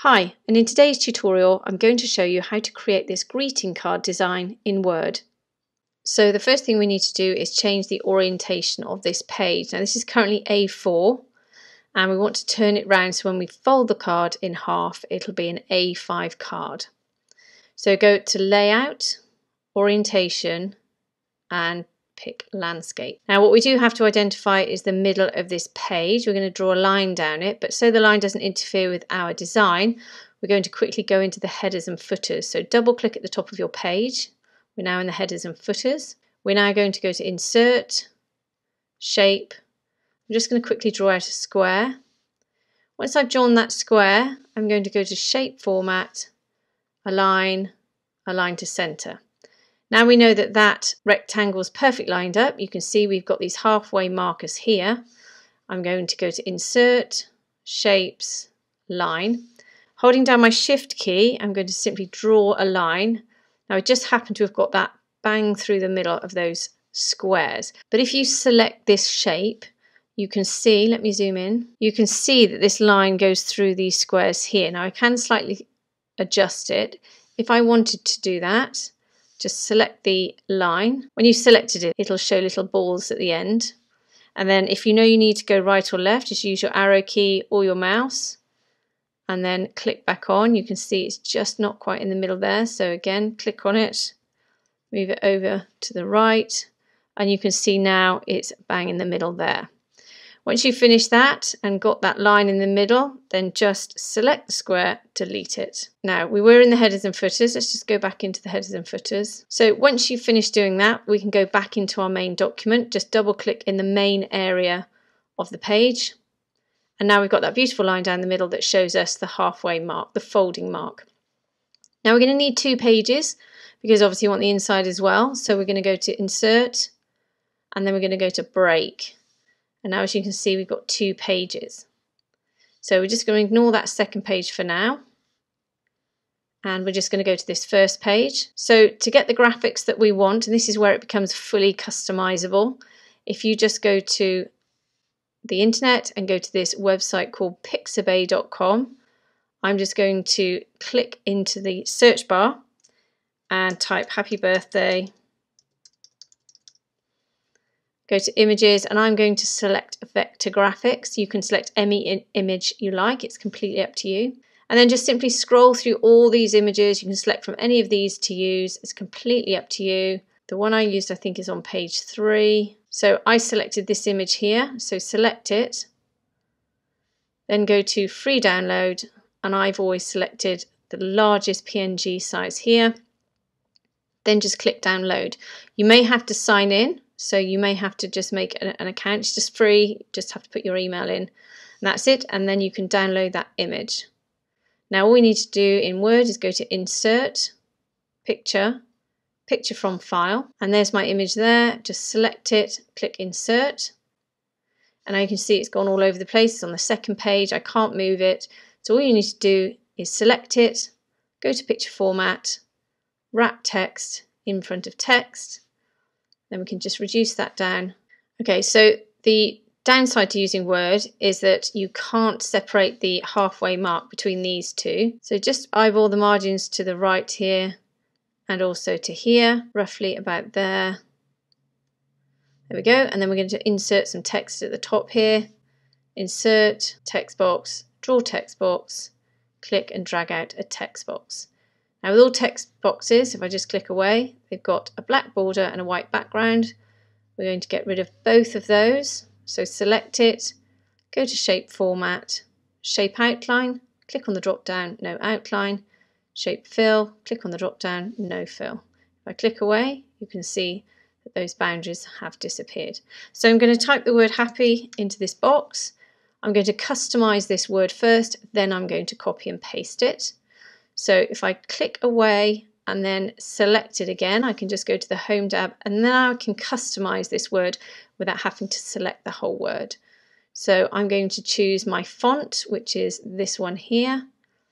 Hi, and in today's tutorial I'm going to show you how to create this greeting card design in Word. So the first thing we need to do is change the orientation of this page. Now this is currently A4 and we want to turn it round so when we fold the card in half it'll be an A5 card. So go to Layout, Orientation and pick Landscape. Now what we do have to identify is the middle of this page. We're going to draw a line down it, but so the line doesn't interfere with our design, we're going to quickly go into the headers and footers. So double click at the top of your page. We're now in the headers and footers. We're now going to go to Insert, Shape. I'm just going to quickly draw out a square. Once I've drawn that square, I'm going to go to Shape Format, Align, Align to Center. Now we know that that rectangle is perfectly lined up. You can see we've got these halfway markers here. I'm going to go to Insert, Shapes, Line. Holding down my Shift key, I'm going to simply draw a line. Now I just happen to have got that bang through the middle of those squares. But if you select this shape, you can see, let me zoom in, you can see that this line goes through these squares here. Now I can slightly adjust it. If I wanted to do that, just select the line. When you've selected it, it'll show little balls at the end. And then if you know you need to go right or left, just use your arrow key or your mouse and then click back on. You can see it's just not quite in the middle there. So again, click on it, move it over to the right, and you can see now it's bang in the middle there. Once you've finished that and got that line in the middle, then just select the square, delete it. Now we were in the headers and footers, let's just go back into the headers and footers. So once you've finished doing that, we can go back into our main document, just double click in the main area of the page. And now we've got that beautiful line down the middle that shows us the halfway mark, the folding mark. Now we're going to need two pages because obviously you want the inside as well. So we're going to go to Insert and then we're going to go to Break. And now as you can see, we've got two pages. So we're just going to ignore that second page for now. And we're just going to go to this first page. So to get the graphics that we want, and this is where it becomes fully customizable, if you just go to the internet and go to this website called pixabay.com, I'm just going to click into the search bar and type happy birthday. Go to images and I'm going to select vector graphics. You can select any image you like, it's completely up to you. And then just simply scroll through all these images. You can select from any of these to use, it's completely up to you. The one I used I think is on page 3. So I selected this image here, so select it. Then go to free download and I've always selected the largest PNG size here. Then just click download. You may have to sign in. So you may have to just make an account, it's just free, you just have to put your email in. And that's it, and then you can download that image. Now all we need to do in Word is go to Insert, Picture, Picture from File, and there's my image there. Just select it, click Insert, and now you can see it's gone all over the place. It's on the second page, I can't move it. So all you need to do is select it, go to Picture Format, Wrap Text in front of text. Then we can just reduce that down. Okay, so the downside to using Word is that you can't separate the halfway mark between these two. So just eyeball the margins to the right here and also to here, roughly about there. There we go. And then we're going to insert some text at the top here. Insert, text box, draw text box, click and drag out a text box. Now with all text boxes, if I just click away, they've got a black border and a white background. We're going to get rid of both of those. So select it, go to Shape Format, Shape Outline, click on the drop down, no outline, Shape Fill, click on the drop down, no fill. If I click away, you can see that those boundaries have disappeared. So I'm going to type the word happy into this box. I'm going to customize this word first, then I'm going to copy and paste it. So if I click away and then select it again, I can just go to the Home tab and now I can customize this word without having to select the whole word. So I'm going to choose my font, which is this one here,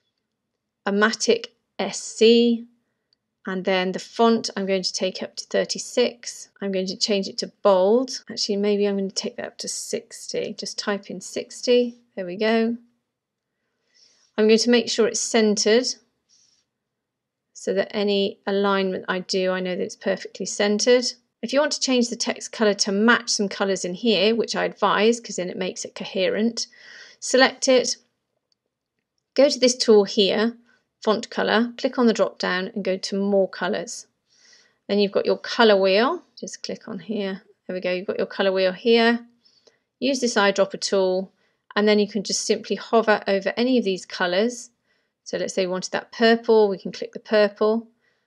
Amatic SC, and then the font I'm going to take up to 36. I'm going to change it to bold. Actually, maybe I'm going to take that up to 60. Just type in 60. There we go. I'm going to make sure it's centered so that any alignment I do, I know that it's perfectly centered. If you want to change the text color to match some colors in here, which I advise because then it makes it coherent, select it, go to this tool here, font color, click on the drop down and go to more colors. Then you've got your color wheel, just click on here, there we go, you've got your color wheel here. Use this eyedropper tool and then you can just simply hover over any of these colors. So let's say we wanted that purple, we can click the purple,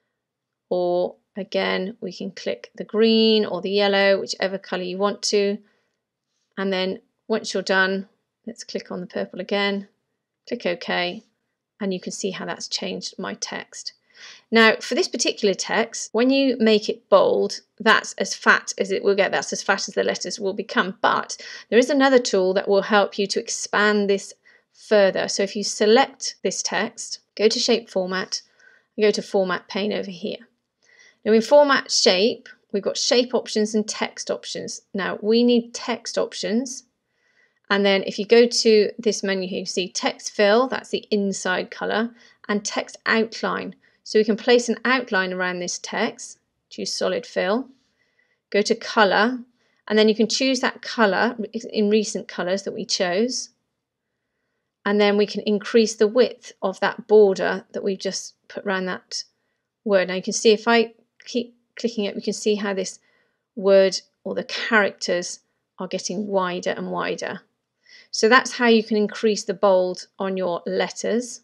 or again we can click the green or the yellow, whichever color you want to. And then once you're done, let's click on the purple again, click OK, and you can see how that's changed my text. Now for this particular text, when you make it bold, that's as fat as it will get, that's as fat as the letters will become. But there is another tool that will help you to expand this further. So if you select this text, go to shape format, and go to format pane over here. Now in format shape, we've got shape options and text options. Now we need text options. And then if you go to this menu here, you see text fill, that's the inside color, and text outline. So we can place an outline around this text, choose solid fill, go to color, and then you can choose that color in recent colors that we chose. And then we can increase the width of that border that we've just put around that word. Now you can see if I keep clicking it, we can see how this word or the characters are getting wider and wider. So that's how you can increase the bold on your letters.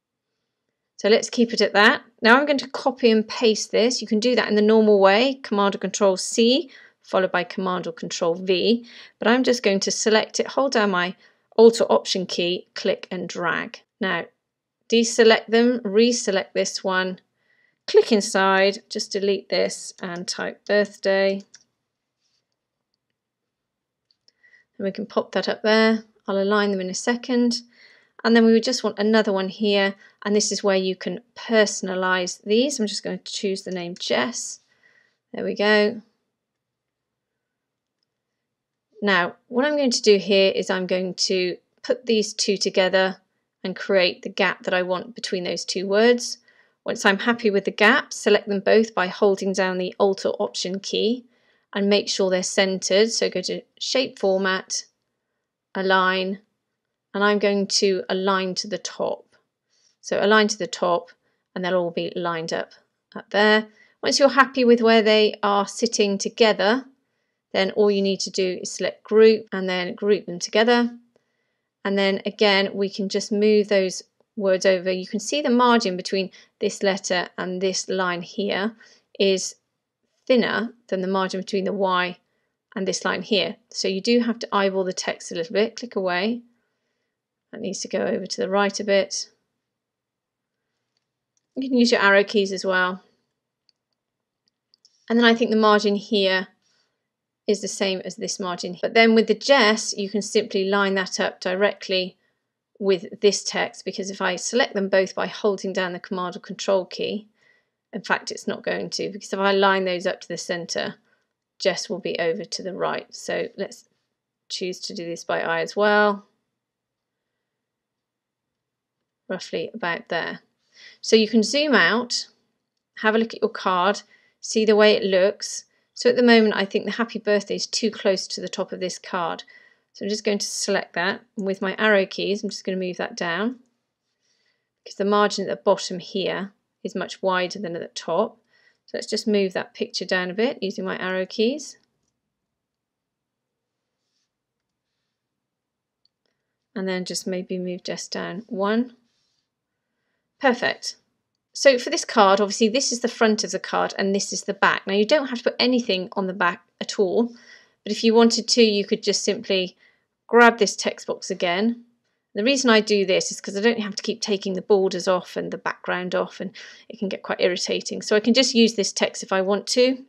So let's keep it at that. Now I'm going to copy and paste this. You can do that in the normal way, Command or Control C, followed by Command or Control V. But I'm just going to select it, hold down my Alt or Option key, click and drag. Now deselect them, reselect this one, click inside, just delete this and type birthday. And we can pop that up there. I'll align them in a second. And then we would just want another one here, and this is where you can personalize these. I'm just going to choose the name Jess. There we go. Now, what I'm going to do here is I'm going to put these two together and create the gap that I want between those two words. Once I'm happy with the gap, select them both by holding down the Alt or Option key and make sure they're centered. So go to Shape Format, Align, and I'm going to align to the top. So align to the top and they'll all be lined up there. Once you're happy with where they are sitting together, then all you need to do is select group and then group them together. And then again, we can just move those words over. You can see the margin between this letter and this line here is thinner than the margin between the Y and this line here. So you do have to eyeball the text a little bit. Click away. That needs to go over to the right a bit. You can use your arrow keys as well. And then I think the margin here is the same as this margin. But then with the Jess, you can simply line that up directly with this text, because if I select them both by holding down the Command or Control key, in fact it's not going to, because if I line those up to the center, Jess will be over to the right. So let's choose to do this by eye as well. Roughly about there. So you can zoom out, have a look at your card, see the way it looks. So at the moment I think the happy birthday is too close to the top of this card. So I'm just going to select that, and with my arrow keys I'm just going to move that down, because the margin at the bottom here is much wider than at the top. So let's just move that picture down a bit using my arrow keys. And then just maybe move just down one. Perfect. So for this card, obviously this is the front of the card and this is the back. Now you don't have to put anything on the back at all, but if you wanted to, you could just simply grab this text box again. The reason I do this is because I don't have to keep taking the borders off and the background off, and it can get quite irritating. So I can just use this text if I want to.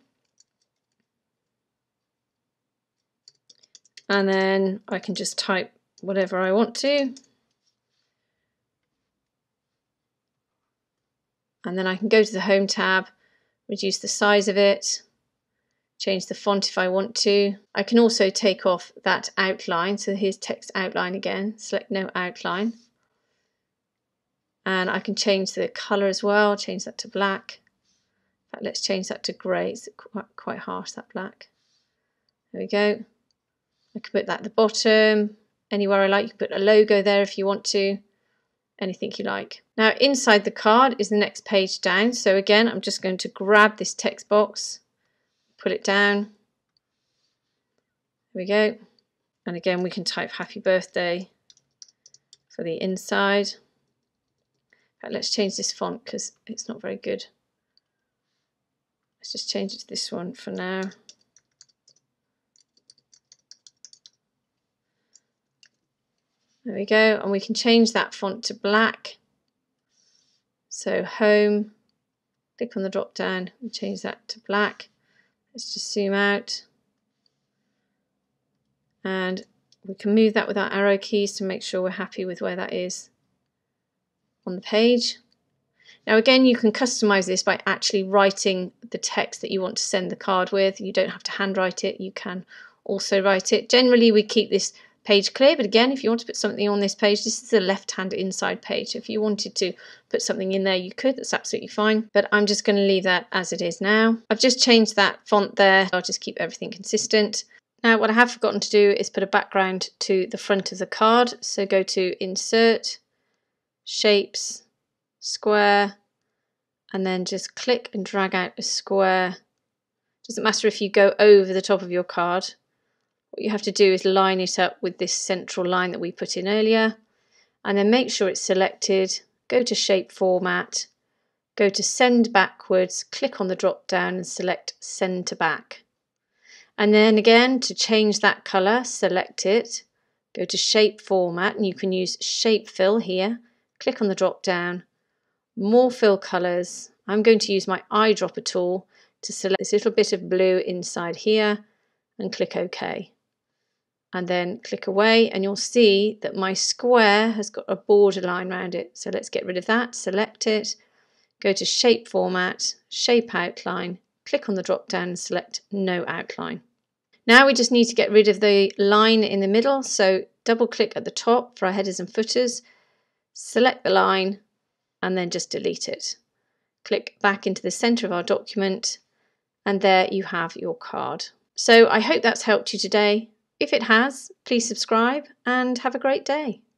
And then I can just type whatever I want to. And then I can go to the Home tab, reduce the size of it, change the font if I want to. I can also take off that outline. So here's text outline again, select no outline. And I can change the colour as well, change that to black. In fact, let's change that to grey. It's quite harsh, that black. There we go. I can put that at the bottom, anywhere I like. You can put a logo there if you want to, anything you like. Now inside the card is the next page down. So again, I'm just going to grab this text box, put it down. There we go. And again, we can type happy birthday for the inside. Right, let's change this font because it's not very good. Let's just change it to this one for now. There we go, and we can change that font to black. So home, click on the drop down and change that to black. Let's just zoom out. And we can move that with our arrow keys to make sure we're happy with where that is on the page. Now again, you can customize this by actually writing the text that you want to send the card with. You don't have to handwrite it, you can also write it. Generally we keep this page clear, but again, if you want to put something on this page, this is the left-hand inside page. If you wanted to put something in there, you could, that's absolutely fine, but I'm just going to leave that as it is now. I've just changed that font there. I'll just keep everything consistent. Now what I have forgotten to do is put a background to the front of the card. So go to Insert, Shapes, Square, and then just click and drag out a square. Doesn't matter if you go over the top of your card. What you have to do is line it up with this central line that we put in earlier, and then make sure it's selected. Go to Shape Format, go to Send Backwards, click on the drop down and select Send to Back. And then again, to change that colour, select it, go to Shape Format, and you can use Shape Fill here. Click on the drop down, More Fill Colours. I'm going to use my eyedropper tool to select this little bit of blue inside here and click OK. And then click away, and you'll see that my square has got a border line around it. So let's get rid of that, select it, go to Shape Format, Shape Outline, click on the drop down and select No Outline. Now we just need to get rid of the line in the middle, so double click at the top for our headers and footers, select the line and then just delete it. Click back into the centre of our document and there you have your card. So I hope that's helped you today. If it has, please subscribe and have a great day.